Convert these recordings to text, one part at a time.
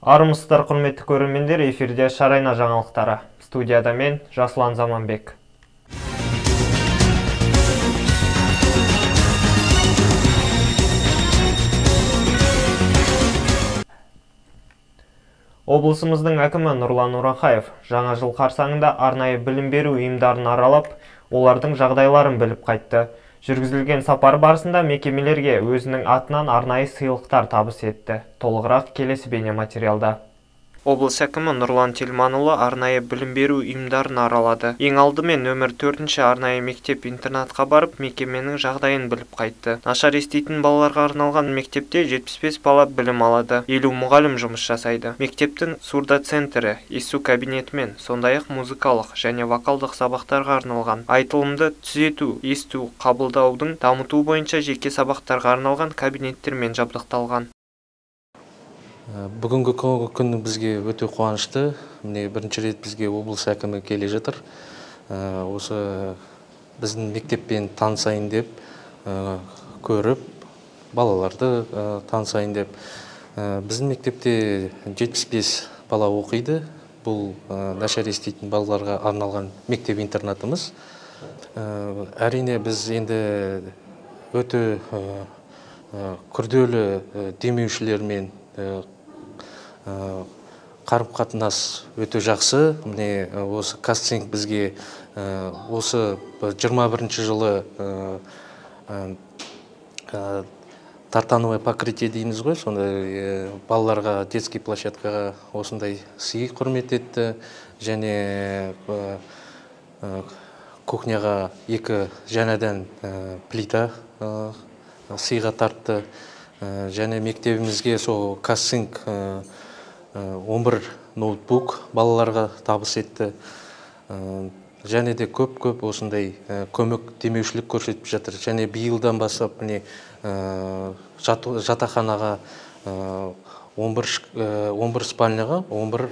Армысыздар құрметті көрермендер, эфирде Шарайна жаңалықтары. Студияда мен Жасұлан Заманбек. Облысымыздың әкімі Нұрлан Нұрахаев жаңа жыл қарсаңында арнайы білім беру ұйымдарын аралап, олардың жағдайларын біліп қайтты. Жүргізілген сапар барысында мекемелерге өзінің атынан арнайы сыйлықтар табыс етті. Толығырақ келесі бейнематериалда. Облыс әкімі Нұрлан Телманұлы арнайы білім беру ұйымдарын аралады. Ең алдымен нөмір 4-ші арнайы мектеп-интернатқа барып, мекеменің жағдайын біліп қайтты. Нашар еститін балаларға арналған мектепте 75 бала білім алады, 50 мұғалім жұмыс жасайды. Мектептің сурдоцентрі, есту кабинетімен, сондай-ақ музыкалық және вокалдық сабақтарға арналған, айтылымды түзету, есту, қабылдаудың дамыту бойынша жеке сабақтарға арналған кабинеттермен жабдықталған. Бүгінгі күн бізге өте қуанышты. Міне бірінші рет бізге облыс әкімі келе жатыр. Осы біздің мектеппен танысайын деп көріп, балаларды танысайын деп. Біздің мектепте 75 бала оқиды. Бұл нашар еститін балаларға арналған мектеп-интернатымыз. Әрине біз енді өте күрделі демеушілермен қарым-қатынас өте жақсы. Міне осы Казцинк бізге осы 21 жылы тартановое покрытие дейміз ғой, сондай балаларға детский площадкаға осындай сый құрмет етті, және кухняға 2 жаңадан плита сыйға тартты. Және мектебімізге сол Казцинк 11 ноутбук балаларға табыс етті. Және де көп осындай көмек демеушілік көрсетіп жатыр. Және биылдан бастап жатақханаға 11 спальняға 11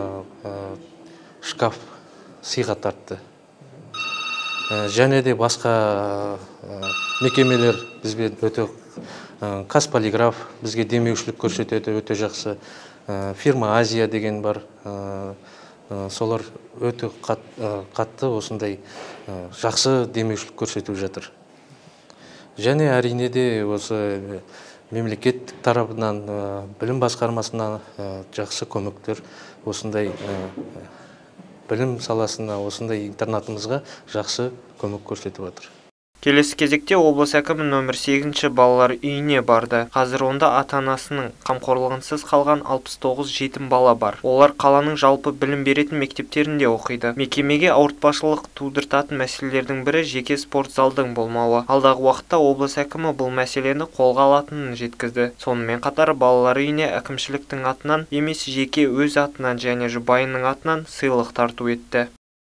шкаф сыйға тартты. Және де басқа мекемелер бізбен өте Казполиграф бізге демеушілік көрсетеді, өте жақсы. Фирма Азия деген бар. Солар өте қатты осындай жақсы демеушілік көрсетіп жатыр. Және әрине де осы мемлекет тарапынан, білім басқармасына жақсы көмектер, осындай білім саласына, осындай интернатымызға жақсы көмек көрсетіп жатыр. Келесі кезекте облыс әкімі нөмір 8-ші балалар үйіне барды. Қазір онда ата-анасының қамқорлығынсыз қалған 69 жетім бала бар. Олар қаланың жалпы білім беретін мектептерінде оқиды. Мекемеге ауыртпашылық тудыртатын мәселелердің бірі жеке спорт залдың болмауы. Алдағы уақытта облыс әкімі бұл мәселені қолға алатынын жеткізді. Сонымен қатар балалар үйіне әкімшіліктің атынан емес, жеке өз атынан және жұбайының атынан сыйлық тарту етті.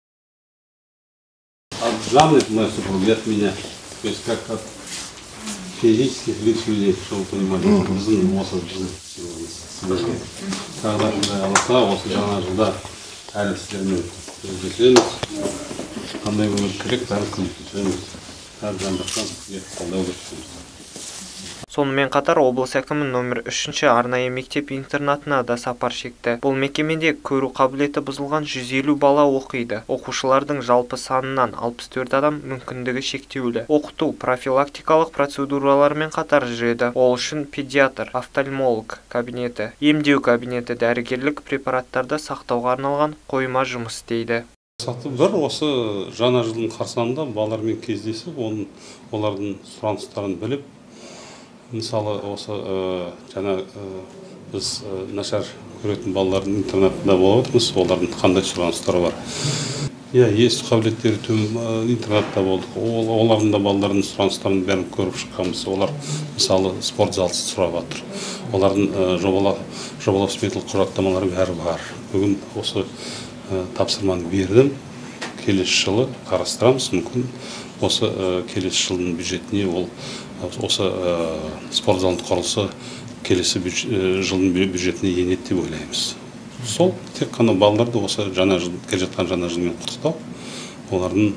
От жены моей супруги, от меня, то есть как от физических лиц людей, чтобы вы понимали, біздің осы сіздерге. Когда Аллахта осы жаңа жылда әлі сіздермен жүздесеміз, қандай өмір керек, бәрін көмектесеміз, әр жан-жақтан сізге қолдау көрсетеміз. Сонымен қатар облыс әкімі нөмір 3-ші арнайы мектеп-интернатына да сапар шекті. Бұл мекемеде көру қабілеті бұзылған 150 бала оқиды. Оқушылардың жалпы санынан 64 адам мүмкіндігі шектеулі. Оқыту профилактикалық процедуралармен қатар жүреді. Ол үшін педиатр, офтальмолог кабинеті, емдеу кабинеті, дәрігерлік препараттарды сақтауға арналған қойма жұмыс істейді. Бір осы жаңа жылдың қарсаңында балалармен кездесіп, олардың сұраныстарын біліп, мысалы осы жаңа біз нашар көретін балалардың интернатында болып отырмыз, олардың қандай сұраныстары бар. Есту қабілеттері төмен интернатта болдық. Олардың да балалардың сұраныстарын бәрін көріп шыққанбыз. Олар мысалы спорт залы сұрап жатыр. Олардың жобалау сметалық құжаттамалары бәрі бар. Бүгін осы тапсырманы бердім. Келесі жылы қарастырамыз, мүмкін осы келесі жылдың бюджетіне осы спорт залының құрылысы келесі жылдың бюджетіне енеді деп ойлаймыз. Сол тек қана балаларды осы келе жатқан жаңа жылмен құттықтау, олардың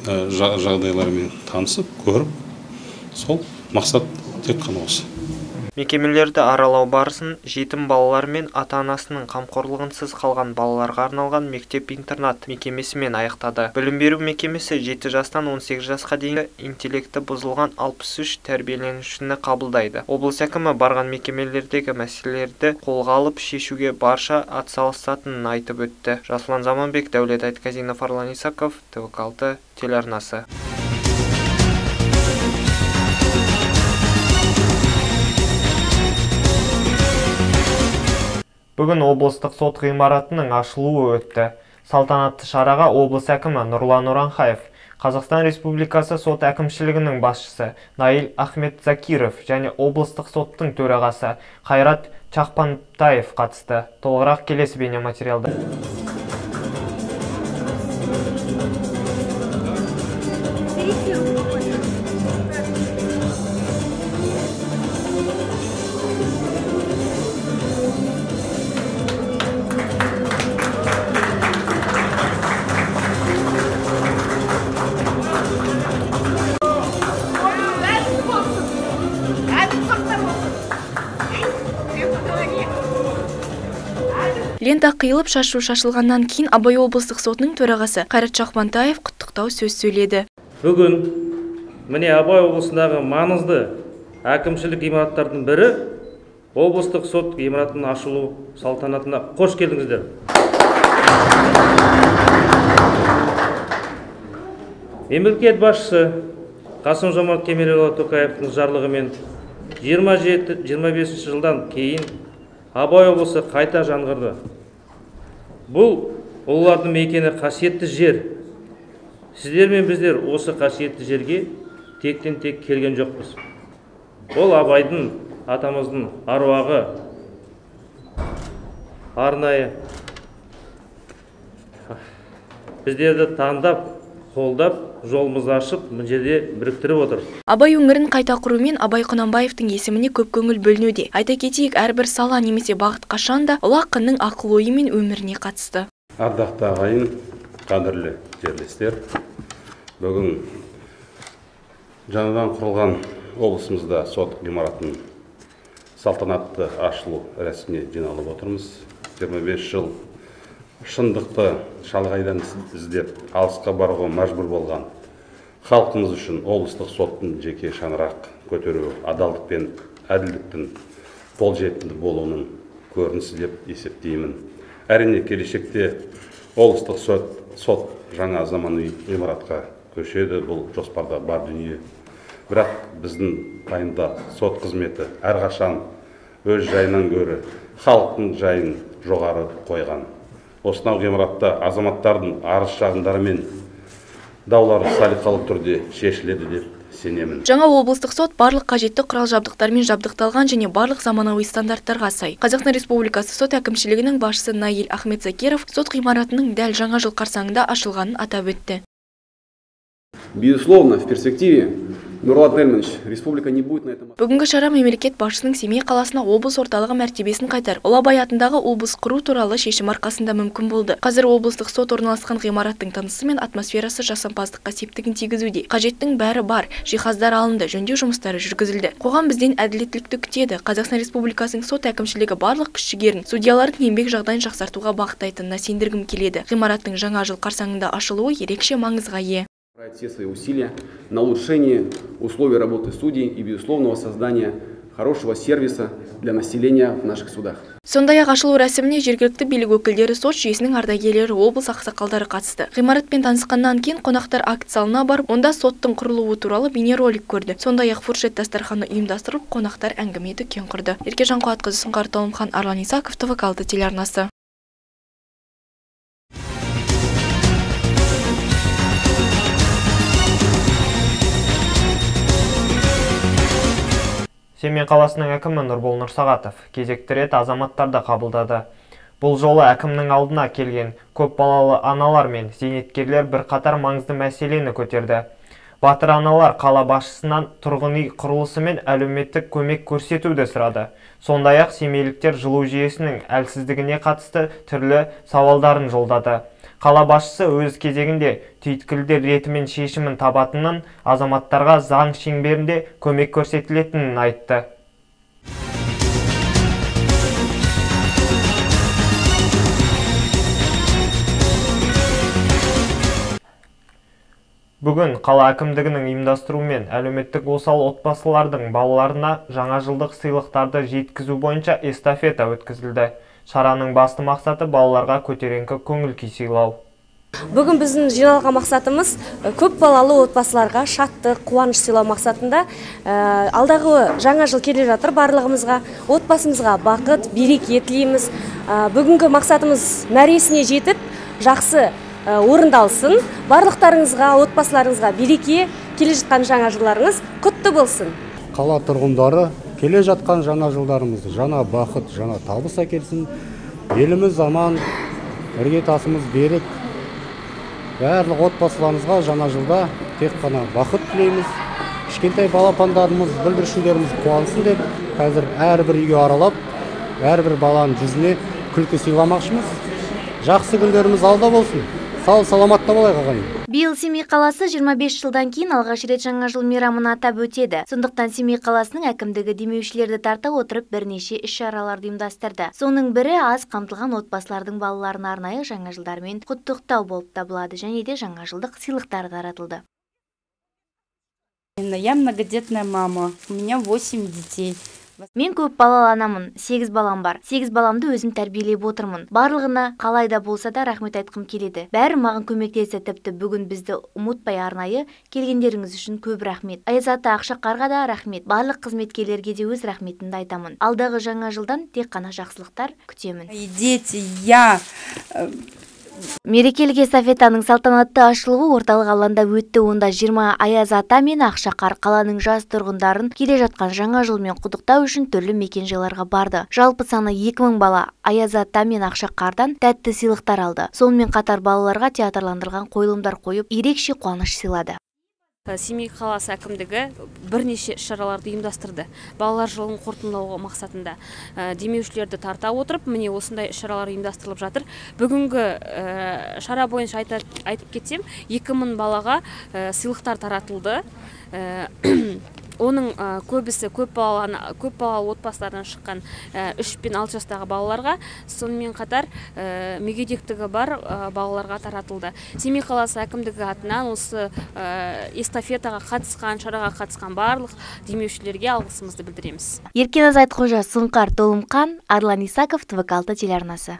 жағдайларымен танысып, көріп, сол мақсат тек қана осы. Мекемелерді аралау барысын жетім балалар мен ата-анасының қамқорлығынсыз қалған балаларға арналған мектеп-интернат мекемесімен аяқтады. Білім беру мекемесі 7 жастан 18 жасқа дейінгі интеллекті бұзылған 63 тәрбиеленушіні қабылдайды. Облыс әкімі барған мекемелердегі мәселелерді қолға алып шешуге барша атсалысатынын айтып өтті. Жасұлан Заманбек, Дәулет Айтқазинов, Арлан Исаков, ТВ6 телеарнасы. Бүгін облыстық сот ғимаратының ашылуы өтті. Салтанатты шараға облыс әкімі Нұрлан Нұрахаев, Қазақстан Республикасы сот әкімшілігінің басшысы Наиль Ахметзакиров және облыстық соттың төрағасы Қайрат Чақпантаев қатысты. Толығырақ келесі бейнематериалда. Лента қиылып шашу шашылғаннан кейін Абай облыстық сотының төрағасы Қайрат Чақпантаев құттықтау сөз сөйледі. Бүгін міне Абай облысындағы маңызды әкімшілік ғимараттардың бірі облыстық сот ғимаратының ашылу салтанатына қош келдіңіздер. Мемлекет басшысы Қасым-Жомарт Кемелұлы Тоқаевтың жарлығымен 27-25 жылдан кейін Абай облысы қайта жаңғырды. Бұл олардың мекені қасиетті жер. Сіздер мен біздер осы қасиетті жерге тектен-тек келген жоқпыз. Ол Абайдың, атамыздың аруағы арнайы біздерді таңдап, қолдап, жолымызды ашып, бұл жерде біріктіріп отыр. Абай өңірін қайта құрумен Абай Құнанбаевтың есіміне көп көңіл бөлінуде. Айта кетейік, әрбір сала немесе бағыт қашанда ұлы ақынның ақыл-ойы мен өміріне қатысты. Ардақты ағайын, қадірлі жерлестер, бүгін жаңадан құрылған облысымызда сот ғимаратының салтанатты ашылу рәсіміне жиналып отырмыз. 25 жыл шындықты шалғайдан іздеп алысқа баруға мәжбүр болған халқымыз үшін облыстық соттың жеке шаңырақ көтеруі адалдық пен әділдіктің қолжетімді болуының көрінісі деп есептеймін. Әрине келешекте облыстық сот жаңа заманауи ғимаратқа көшеді, бұл жоспарда бар дүние. Бірақ біздің пайымда сот қызметі әрқашан өз жайынан гөрі халықтың жайын жоғары қойған. Осынау ғимаратта азаматтардың арыз шағымдары мен даулары салиқалы түрде шешіледі деп сенемін. Жаңа облыстық сот барлық қажетті құрал-жабдықтармен жабдықталған және барлық заманауи стандарттарға сай. Қазақстан Республикасы сот әкімшілігінің басшысы Наиль Ахметзакиров сот ғимаратының дәл жаңа жыл қарсаңында ашылғанын атап өтті. Безусловно, в перспективе Нурлан Тельманович, республика не будет на этом. Бүгінгі шара мемлекет басшысының Семей қаласына облыс орталығы мәртебесін қайтарып, Ұлы Абай атындағы облыс құру туралы шешім арқасында мүмкін болды. Қазір облыстық сот орналасқан ғимараттың тынысы мен атмосферасы жасампаздыққа септігін тигізуде. Қажеттің бәрі бар, жиһаздар алынды, жөндеу жұмыстары жүргізілді. Қоғам бізден әділеттілікті күтеді. Қазақстан Республикасының сот әкімшілігі барлық күш-жігерін судьялардың еңбек жағдайын жақсартуға бағыттайтынына сендіргім келеді. Ғимараттың жаңа жыл қарсаңында ашылуы ерекше маңызға ие. Все свои усилия на улучшение условий работы судей и безусловного создания хорошего сервиса для населения в наших судах. Сондай-ақ ашылу рәсіміне жергілікті билік өкілдері, сот жүйесінің ардагерлері, облыс ақсақалдары қатысты. Ғимаратпен танысқаннан кейін қонақтар акт залына барып, онда соттың құрылуы туралы бейнеролик көрді. Сондай-ақ фуршет дастарханы ұйымдастырылып, қонақтар әңгіме дүкен құрды. Еркежан Қуатқызы, Сұңқар Толымхан, Арлан Исаков, ТВ6 телеарнасы. Семей қаласының әкімі Нұрбол Нұрсағатов кезекті рет азаматтарды қабылдады. Бұл жолы әкімнің алдына келген көп балалы аналар мен зейнеткерлер бір қатар маңызды мәселені көтерді. Батыр аналар қала басшысынан тұрғын үй құрылысы мен әлеуметтік көмек көрсетуді сұрады. Сондай-ақ семейліктер жылу жүйесінің әлсіздігіне қатысты түрлі сауалдарын жолдады. Қала басшысы өз кезегінде түйткілдер ретімен шешімін табатынын, азаматтарға заң шеңберінде көмек көрсетілетінін айтты. Бүгін қала әкімдігінің ұйымдастыруымен әлеуметтік осал отбасылардың балаларына жаңа жылдық сыйлықтарды жеткізу бойынша эстафета өткізілді. Шараның басты мақсаты балаларға көтеріңкі көңіл-күй сыйлау. Бүгін біздің жиналған мақсатымыз көп балалы отбасыларға шаттық, қуаныш сыйлау мақсатында. Алдағы жаңа жыл келе жатыр, барлығымызға, отбасымызға бақыт, береке тілейміз. Бүгінгі мақсатымыз мәресіне жетіп, жақсы орындалсын. Барлықтарыңызға, отбасыларыңызға береке, келе жатқан жаңа жылдарыңыз құтты болсын. Қала тұрғындары келе жатқан жаңа жылдарымызды жаңа бақыт, жаңа табыс әкелсін. Еліміз аман, іргетасымыз берік. Барлық отбасыларымызға жаңа жылда тек қана бақыт тілейміз. Кішкентай балапандарымыз, бүлдіршіндеріміз қуансын деп, қазір әрбір үйге аралап, әрбір баланың жүзіне күлкі сыйламақшымыз. Жақсы күндеріміз алда болсын. Сау саламатта болайық ағайын. Биыл Семей қаласы 25 жылдан кейін алғаш рет жаңа жыл мейрамын атап өтеді. Сондықтан Семей қаласының әкімдігі демеушілерді тарта отырып бірнеше іс-шараларды ұйымдастырды. Соның бірі аз қамтылған отбасылардың балаларын арнайы жаңа жылдармен құттықтау болып табылады, және де жаңа жылдық сыйлықтар таратылды. Я многодетная мама, у меня 8 детей. Мен көп балалы анамын, 8 балам бар. 8 баламды өзім тәрбиелеп отырмын. Барлығына қалайда болса да рахмет айтқым келеді. Бәрі маған көмектесті, тіпті бүгін бізді ұмытпай арнайы келгендеріңіз үшін көп рахмет. Айзаты Ақшақарға да рахмет. Барлық қызметкерлерге де өз рахметімді айтамын. Алдағы жаңа жылдан тек қана жақсылықтар күтемін. Дети, я... Мерекелік эстафетаның салтанатты ашылуы орталық алаңда өтті. Онда 20 Аяз Ата мен Ақшақар қаланың жас тұрғындарын келе жатқан жаңа жылмен құттықтау үшін түрлі мекенжайларға барды. Жалпы саны 2000 бала Аяз Ата мен Ақшақардан тәтті сыйлықтар алды. Сонымен қатар балаларға театрландырған қойылымдар қойып, ерекше қуаныш сыйлады. Семей қаласы әкімдігі бірнеше шараларды ұйымдастырды. Балалар жылын қорытындылау мақсатында демеушілерді тарта отырып, міне осындай шаралар ұйымдастырылып жатыр. Бүгінгі шара бойынша айтып кетсем, 2000 балаға сыйлықтар таратылды. Оның көбісі көп балалы отбасылардан шыққан 3 пен 6 жастағы балаларға, сонымен қатар мүгедектігі бар балаларға таратылды. Семей қаласы әкімдігі атынан осы эстафетаға қатысқан, шараға қатысқан барлық демеушілерге алғысымызды білдіреміз. Еркеназ Айтқожа, Сұңқар Толымқан, Арлан Исаков, ТВ-6 телеарнасы.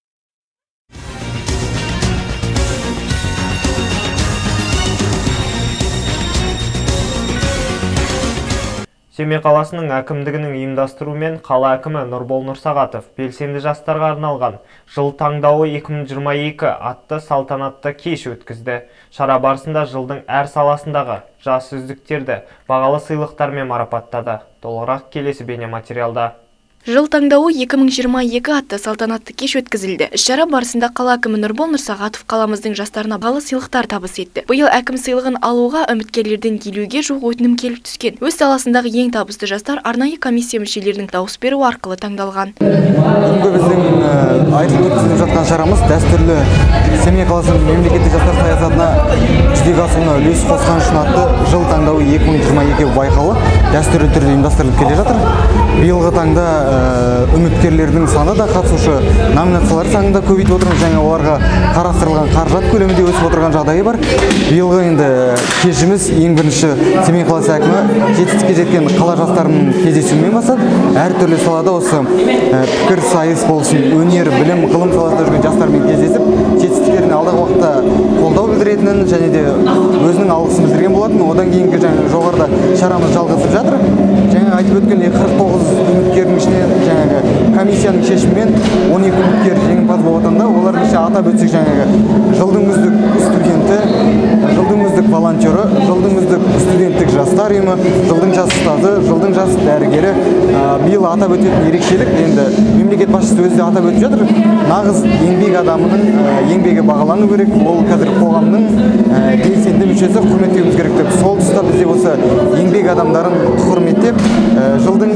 Семей қаласының әкімдігінің ұйымдастыруымен қала әкімі Нұрбол Нұрсағатов белсенді жастарға арналған жыл таңдауы 2022 атты салтанатты кеш өткізді. Шара барысында жылдың әр саласындағы жас үздіктерді бағалы сыйлықтармен марапаттады. Толығырақ келесі бейнематериалда. Жыл таңдауы 2022 атты салтанатты кеш өткізілді. Іс-шара барысында қала әкімі Нұрбол Нұрсағатов қаламыздың жастарына бағалы сыйлықтар табыс етті. Биыл әкім сыйлығын алуға үміткерлерден келуге жуық өтінім келіп түскен. Өз саласындағы ең табысты жастар арнайы комиссия мүшелерінің дауыс беру арқылы таңдалған. Бүгінгі біздің айтылып өткізіліп жатқан шарамыз дәстүрлі Семей қаласының мемлекеттік жастар саясатына жүзеге асуына үлес қосқан үшін атты жыл таңдауы 2022 байқауы дәстүрлі түрде ұйымдастырылып келе жатыр. Биылғы таңда үміткерлердің саны да қатысушы номинациялар саны да көбейтіп отырмыз, және оларға қарастырылған қаражат көлемі де өсіп отырған жағдайы бар. Биылғы енді кешіміз ең бірінші Семей қаласы әкімі жетістікке жеткен қала жастарының кездесуімен бастады. Әртүрлі салада осы пікір сайыс болсын, өнер, білім, ғылым саласында жүрген жастармен кездесіп, жетістіктеріне алдағы уақытта қолдау білдіретінін және де өзінің алғысын білдірген болатын. Одан кейінгі жоғарыда шарамыз жалғасып жатыр. Жаңа айтып өткендей 49 үміткердің ішінен комиссияның шешімімен 12 үміткер жеңімпаз болып отырғанда, олардың ішінде атап өтсек жылдың үздік студенті, жылдың үздік волонтері, жылдың үздік студенттік жастар ұйымы, жылдың жас ұстазы, жылдың жас дәрігері. Биыл атап өтетін ерекшелік, енді мемлекет басшысы өзі де атап өтіп жатыр. Нағыз еңбек адамының еңбегі бағалану керек, ол қазір қоғамның белсенді мүшесі, құрметтеуіміз керек деп. Сол тұста бізде осы еңбек адамдарын құрметтеп, жылдың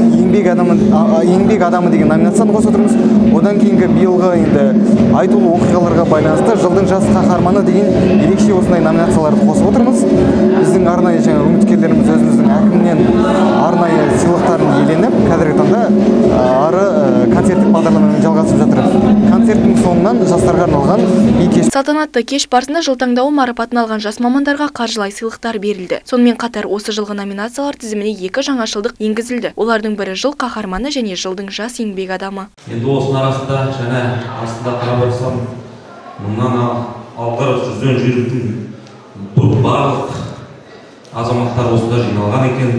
еңбек адамы деген номинацияны қосып отырмыз. Одан кейінгі биылғы енді айтулы оқиғаларға байланысты жылдың жас қаһарманы деген ерекше осындай номинацияларды қосып отырмыз. Біздің арнайы үміткерлеріміз өзіміздің әкімнен арнайы сыйлықтарын иеленіп, қазіргі таңда ары концерттік бағдарламамен жалғасып жатыр. концерттің соңынан жастарға арналған би кеш. Салтанатты кеш барысында жыл таңдауы марапатын алған жас мамандарға қаржылай сыйлықтар берілді. Сонымен қатар осы жылғы номинациялар тізіміне 2 жаңашылдық енгізілді. Олардың бірі жыл қаһарманы және жылдың жас еңбек адамы. Енді осының арасында және астында қарап отырсам, мыңнан алғыр жүзден жүйріктің бұл барлық азаматтар осында жиналған екен.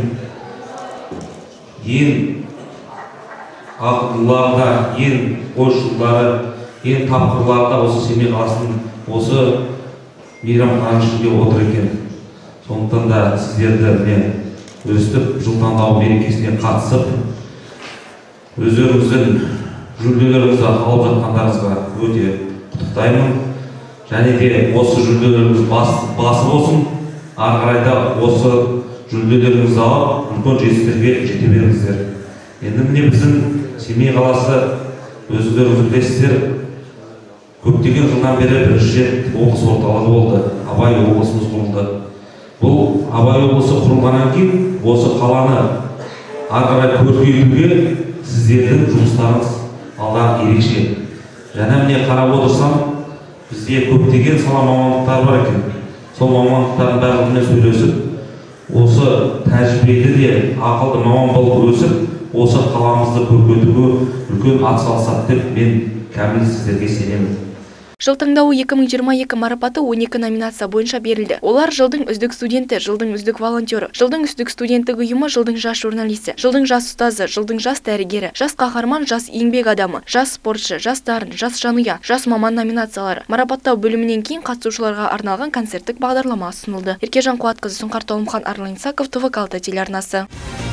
Ең ақылдыларда, ең ойшылдары, ең тапқырларда осы Семей қаласының осы мейрамхананың ішінде отыр екен. Сондықтан да сіздерді өстіп жыл таңдауы мерекесіне қатысып, өздеріңіздің жүлделеріңізді алып жатқандарыңызға өте құттықтаймын. Және де осы жүлделеріңіз басы болсын, ары қарайда осы жүлделеріңізді алып, үлкен жетістіктерге жете беріңіздер. Енді міне біздің Семей қаласы, өздеріңіз білесіздер, көптеген жылдан бері бірінші рет облыс орталығы болды. Абай облысымыз құрылды. Бұл Абай облысы құрылғаннан кейін осы қаланы ары қарай көркейтуге сіздердің жұмыстарыңыз алдағы ерекше. Және міне қарап отырсам, бізде көптеген сала мамандықтар бар екен. Сол мамандықтардың барлығымен сөйлесіп, осы тәжірибелі де ақылды маман болып өсіп, осы қаламызды көркейтуге үлкен атсалысады деп мен кәміл сіздерге сенемін. Жыл таңдауы 2022 марапаты 12 номинация бойынша берілді. Олар жылдың үздік студенті, жылдың үздік волонтері, жылдың үздік студенттік ұйымы, жылдың жас журналисті, жылдың жас ұстазы, жылдың жас дәрігері, жас қаһарман, жас еңбек адамы, жас спортшы, жас дарын, жас жанұя, жас маман номинациялары. Марапаттау бөлімінен кейін қатысушыларға арналған концерттік бағдарлама ұсынылды. Еркежан Қуатқызы, Сұңқар Толымхан, Арлан Исаков, ТВ-алты телеарнасы.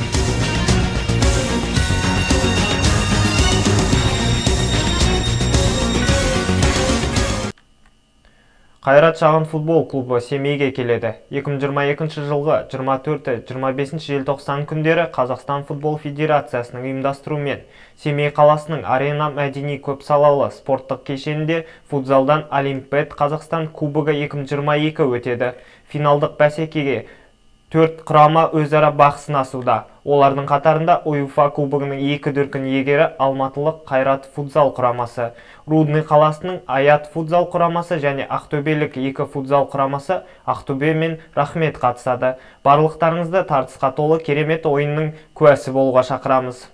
Қайрат шағын футбол клубы Семейге келеді. 2022 жылғы 24-25 желтоқсан күндері Қазақстан футбол федерациясының ұйымдастыруымен Семей қаласының арена мәдени көпсалалы спорттық кешенінде футзалдан Олимпиад Қазақстан кубогы 2022 өтеді. Финалдық бәсекеге 4 құрама өзара бақ сынасуда. Олардың қатарында УЕФА кубогының 2 дүркін иегері алматылық Қайрат футзал құрамасы, Рудный қаласының Аят футзал құрамасы және Ақтөбелік 2 футзал құрамасы Ақтөбе мен Рахмет қатысады. Барлықтарыңызды тартысқа толы керемет ойынның куәсі болуға шақырамыз.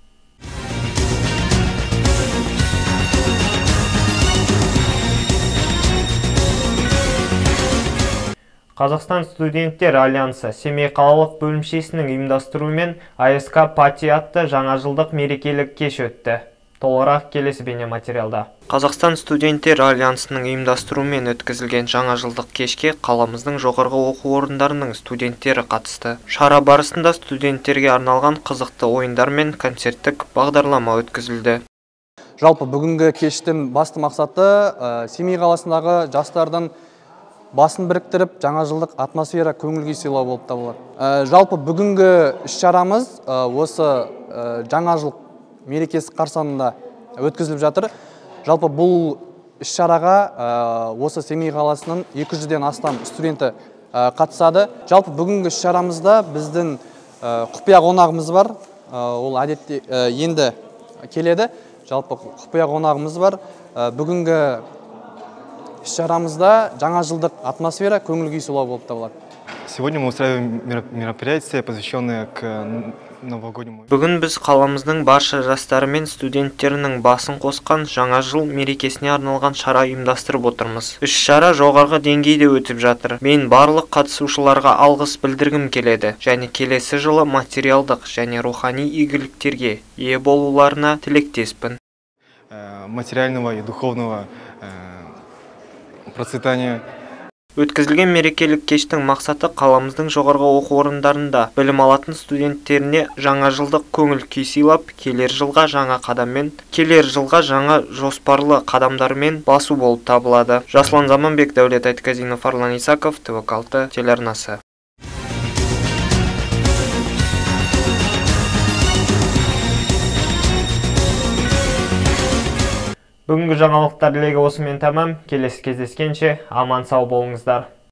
Қазақстан студенттер альянсы Семей қалалық бөлімшесінің ұйымдастыруымен АСК Пати атты жаңа жылдық мерекелік кеш өтті. Толығырақ келесі бейнематериалда. Қазақстан студенттер альянсының ұйымдастыруымен өткізілген жаңа жылдық кешке қаламыздың жоғарғы оқу орындарының студенттері қатысты. Шара барысында студенттерге арналған қызықты ойындар мен концерттік бағдарлама өткізілді. Жалпы бүгінгі кештің басты мақсаты Семей қаласындағы жастардың басын біріктіріп, жаңа жылдық атмосфера көңіл-күй сыйлау болып табылады. Жалпы бүгінгі іс-шарамыз осы жаңа жыл мерекесі қарсаңында өткізіліп жатыр. Жалпы бұл іс-шараға осы Семей қаласының 200-ден астам студенті қатысады. Жалпы бүгінгі іс-шарамызда біздің құпия қонағымыз бар. Ол әдетте енді келеді. Жалпы құпия қонағымыз бар. Бүгінгі іс-шарамызда жаңа жылдық атмосфера көңіл-күй сыйлау болып табылады. Сегодня мы устраиваем мероприятие, посвященное к новогоднему. Бүгін біз қаламыздың барша жастары мен студенттерінің басын қосқан жаңа жыл мерекесіне арналған шара ұйымдастырып отырмыз. Іс-шара жоғарғы деңгейде өтіп жатыр. Мен барлық қатысушыларға алғыс білдіргім келеді және келесі жылы материалдық және рухани игіліктерге ие болуларына тілектеспін. Материального и духовного процветания. Өткізілген мерекелік кештің мақсаты қаламыздың жоғарғы оқу орындарында білім алатын студенттеріне жаңа жылдық көңіл күй сыйлап, келер жылға жаңа жоспарлы қадамдармен басу болып табылады. Жаслан Заманбек, Дәулет Айтказинов, Арлан Исаков, ТВ-алты телеарнасы. Бүгінгі жаңалықтар легі осымен тамам. Келесі кездескенше аман сау болыңыздар.